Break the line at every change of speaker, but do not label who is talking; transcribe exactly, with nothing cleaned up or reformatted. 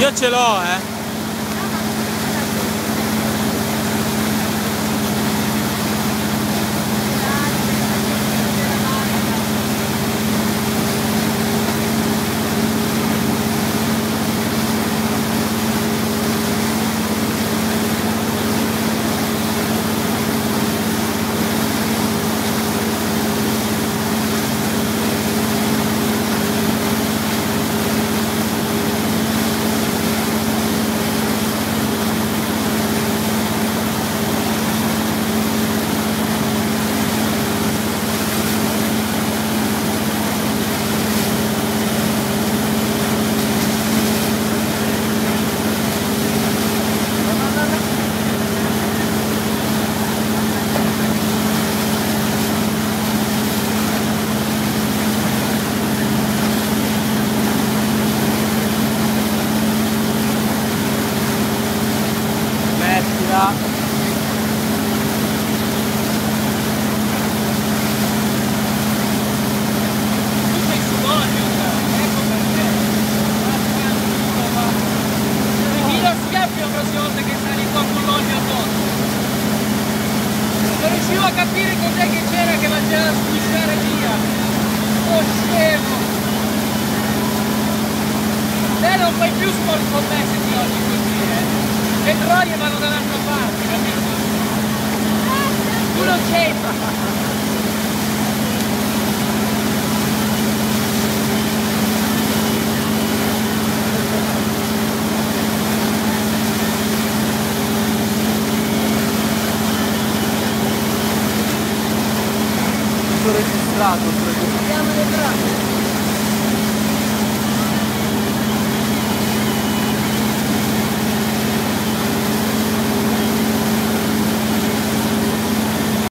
Io ce l'ho, eh. Mettila.
Non riuscivo a capire cos'è che c'era che faceva squisciare via. Oh scemo! Te non fai più sport con me se ti oggi così, eh? Le troie vanno dall'altra parte, capito? Tu non c'entri!
Registrato.